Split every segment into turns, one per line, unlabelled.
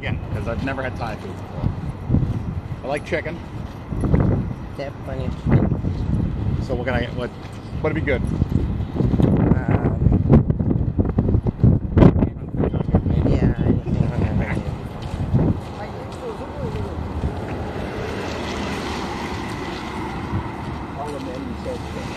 again because I've never had Thai food before. I like chicken.
They have plenty of chicken.
So what can I get? What'd be good?
Yeah, anything on that menu.
All the menu says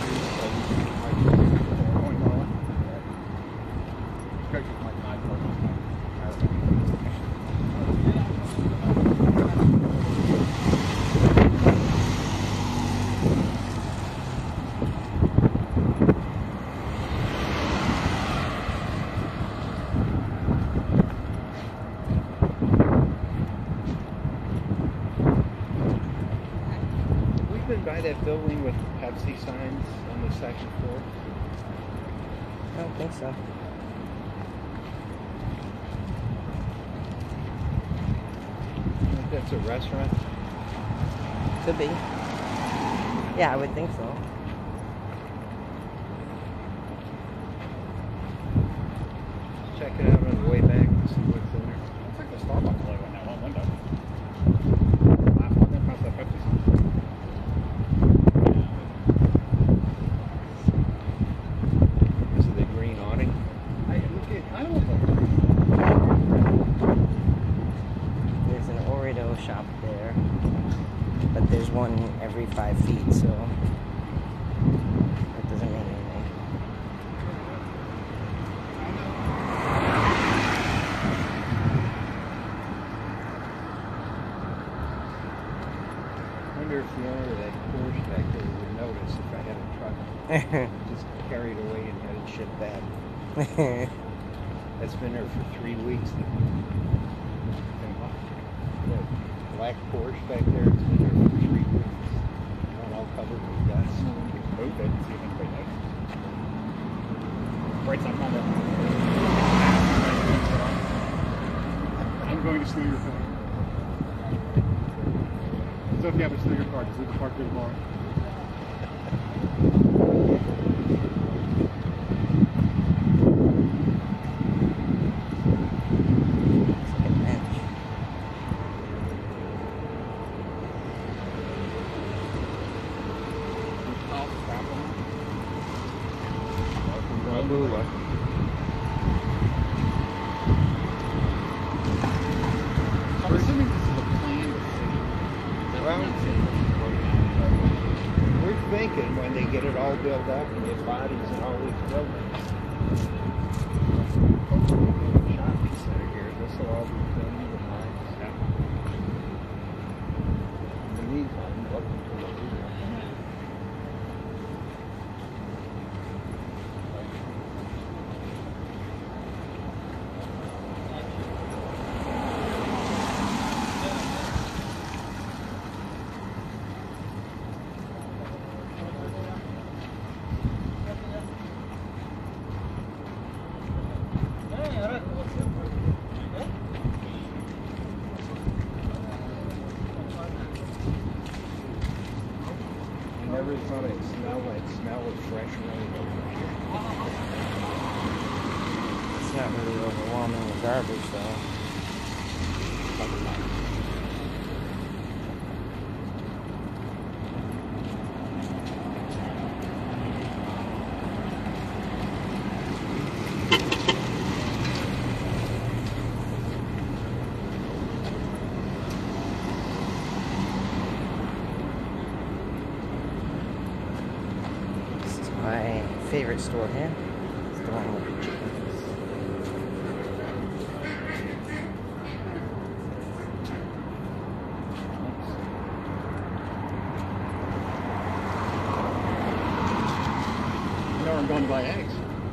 by that building with Pepsi signs on the second floor?
I don't think so.
I think that's a restaurant.
Could be. Yeah, I would think so.
Check it out on the way back and see what's in there.
Looks like the Starbucks logo in that one window. Last one across that Pepsi sign.
This is the green awning.
There's an Oreo shop there, but there's one every 5 feet, so that doesn't mean anything.
I wonder if the owner of that Porsche back there would notice if I had a truck just carried away and had it shipped back. That's been there for 3 weeks now. That black Porsche back there, it's been there for 3 weeks. Not all covered with dust.
Move it, see if anybody notices. Right side condo. I'm going to steal your phone. So if you have to steal your car, just leave the park here tomorrow. I'm assuming this is a planned city.
Well, we're thinking when they get it all built up and get bodies in all these buildings. Shopping center here, this will all be clean and nice. In the meantime, welcome to the I never thought I'd smell of fresh rain over here.
It's not really overwhelming with garbage, though. This is my favorite store here. It's the one with the chickens.
You know where I'm going to buy eggs.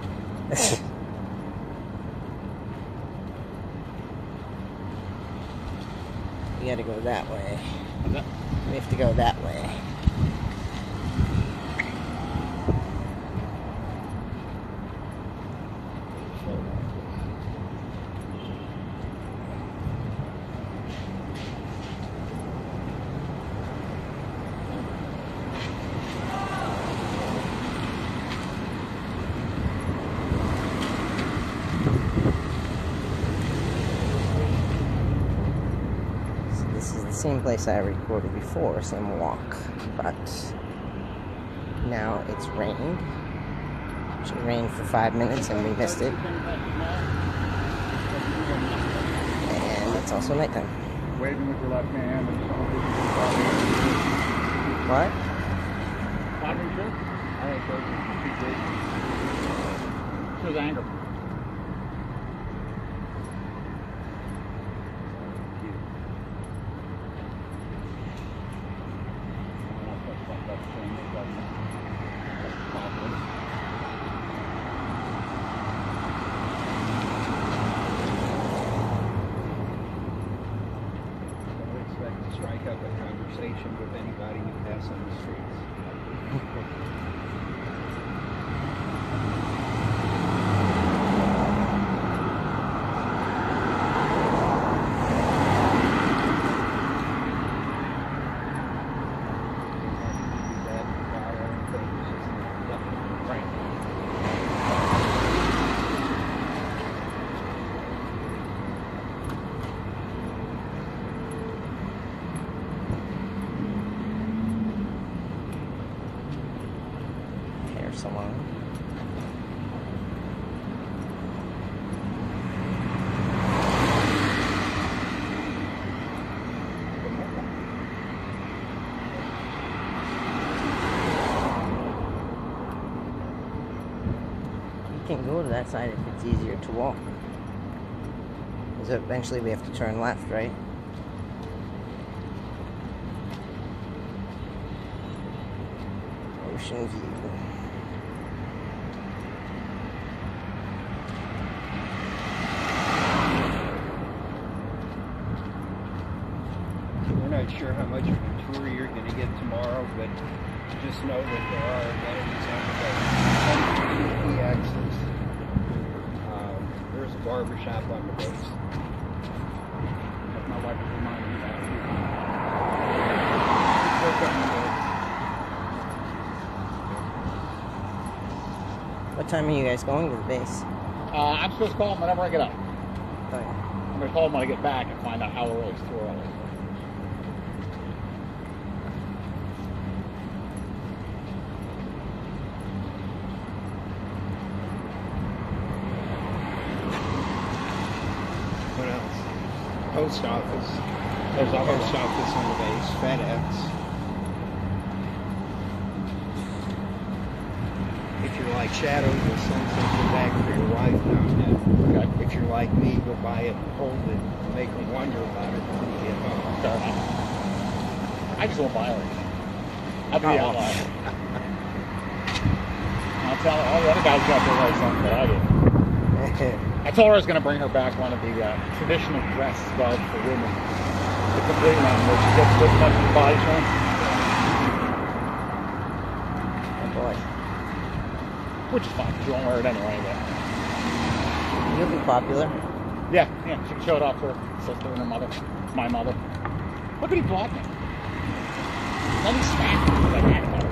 We gotta go that way.
What's that?
We have to go that way. same place I recorded before, same walk, but now it's rained. It rained for 5 minutes and we missed it. And it's also nighttime.
Waving with your left hand and
What?
Bothering you? I think so. Shows anger.
Strike up a conversation with anybody you pass on the streets.
Hair salon. You can go to that side if it's easier to walk. Because eventually we have to turn left, right? Ocean view.
We're not sure how much of a tour you're going to get tomorrow, but just know that there are amenities on the boat. Key access. There's a barber shop on the base.
That's my wife is reminding me that.
What time are you guys going to the base?
I'm supposed to call him whenever I get up.
Oh, yeah.
I'm going to call him when I get back and find out how early it's too early.
What else? Post office. There's a post office on the base. FedEx. If you're like Shadow, you'll send something back for your wife down there.
Okay.
If you're like me, go buy it, hold it, and make her wonder about it when you get home.
Fair enough. I just won't buy anything. I'll be the outlier. I'll tell her, all the other guys got their right something, but I didn't. I told her I was going to bring her back one of the traditional dress scarves for women. The complete one, where she gets this much of the body showing.
Oh boy.
Which is fine, because you won't wear it anyway. But
You'll be popular.
yeah, she can show it off to her sister and her mother. My mother. Look at he blocked me. Let me smack him with that back letter.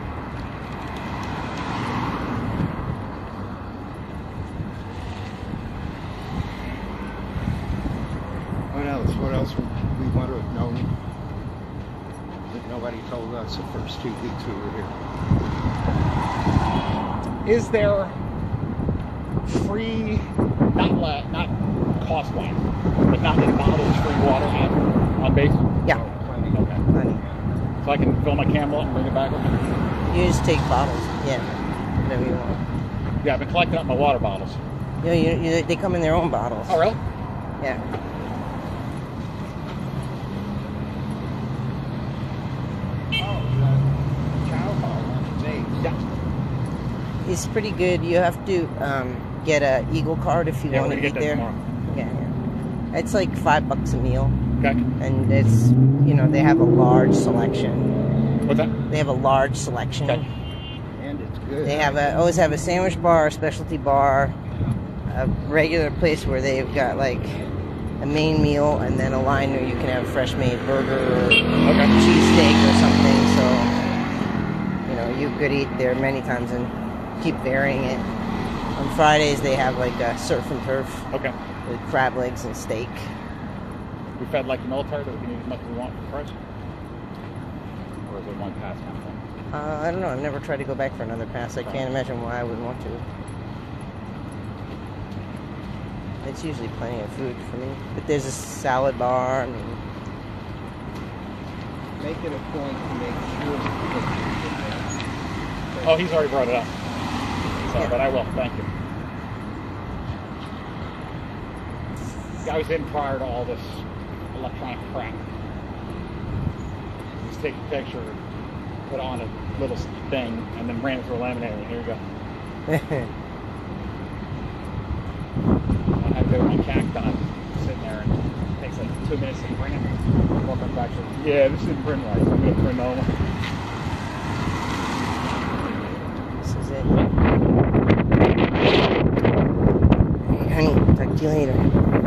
What else? What else would we want to have known that nobody told us the first 2 weeks we were here?
Is there free, not cost-wise, but not in bottles, free water on base?
Yeah,
Oh, plenty.
Okay.
plenty.
So I can fill my camel up and bring it back with me?
You just take bottles. Yeah, whatever you want.
Yeah, I've been collecting up my water bottles.
They come in their own bottles.
Oh, really?
Yeah.
Chow hall on the base.
Yeah.
It's pretty good. You have to get a Eagle card if you
Yeah, we're
want to
going to
eat
get that
there.
tomorrow.
Yeah. It's like $5 a meal,
Okay.
and it's they have a large selection.
What's that?
They have a large selection.
Okay.
And it's good.
They always have a sandwich bar, a specialty bar, a regular place where they've got like a main meal, and then a line where you can have a fresh made burger or cheesesteak or something. So you could eat there many times and keep varying it. On Fridays they have like a surf and turf
Okay.
with crab legs and steak.
we fed like the military, that we can eat as much as we want for the price? Or is it one pass kind of thing?
I don't know. I've never tried to go back for another pass. I can't imagine why I would want to. It's usually plenty of food for me. But there's a salad bar. I mean,
Make it a point to make sure that you get there.
Oh, he's already brought it up. So,
Yeah.
but I will. Thank you. I was in prior to all this electronic crap. Just take a picture, put on a little thing, and then ran it through a laminator, and here you go. I had to go on Cacti, sitting there, and it takes like 2 minutes to print it. Walking back to, yeah, this didn't print right, so I'm going to print another one.
this is it. Hey, honey, talk to you later.